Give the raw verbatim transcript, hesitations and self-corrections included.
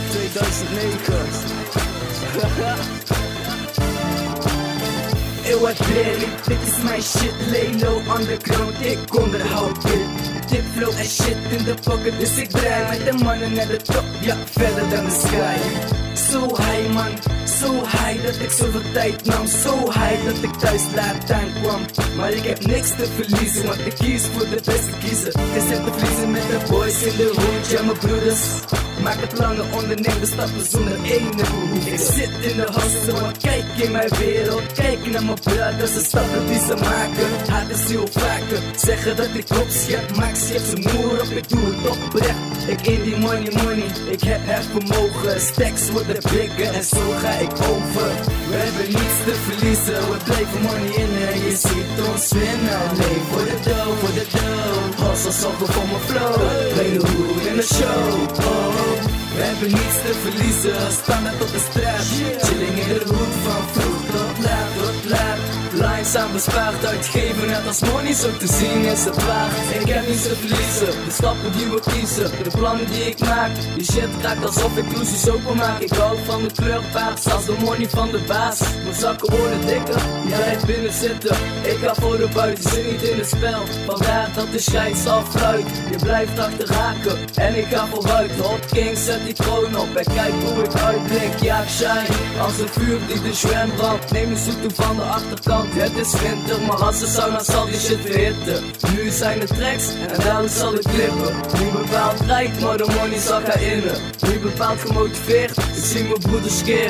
tweeduizend negen. Eeuw wat Berry, dit is mijn shit, lay low underground, ik onderhoud dit. Tip flow en shit in de pocket, dus ik draai met de mannen naar de top, ja, verder dan de sky. Zo high man, zo high dat ik zoveel tijd nam, zo high dat ik thuis laat aankwam. Maar ik heb niks te verliezen, want ik kies voor de beste kiezen. Het is echt te verliezen met de boys in de hood, ja mijn broeders. Maak het lange ondernemen stappen zonder ene behoefte. Ik zit in de hustle, maar kijk in mijn wereld. Kijk naar mijn brothers, de stappen die ze maken. Haat is heel vaker, zeggen dat ik opschep. Maak schep zijn moer op, ik doe het oprecht. Ik in die money money, ik heb het vermogen. Stacks worden bigger en zo ga ik over. We hebben niets te verliezen, we blijven money in en je ziet ons winnen. Nee, voor de dough, voor de dough. Hustle zorgen voor mijn flow, play the hood in de show. Oh. We hebben niets te verliezen, standaard op de straat. Chilling in de hoed van vroeg tot laat, tot laat. Lines aan bespaard, uitgeven net als money, zo te zien is het waard. Ik heb niets te verliezen, de stappen die we kiezen, de plannen die ik maak. Die shit raakt alsof ik loesies openmaak. Ik hou van de kleur paars, als de money van de baas. Mijn zakken worden dikker, je blijft binnen zitten. Ik ga voor de buiten, zit niet in het spel. Vandaar dat de scheids afluit, je blijft achterhaken en ik ga vooruit. Hot King, zet die kroon op en kijk hoe ik uitblink. Ja, ik shine als een vuur die de zwem brandt. Neem een zoete van de achterkant. Het is winter, maar als het sauna zal die shit verhitten. Nu zijn de tracks en dadelijk zal ik klippen. Niet bepaald rijk, maar de money zal gaan innen. Niet bepaald gemotiveerd, ik zie mijn broeders keer.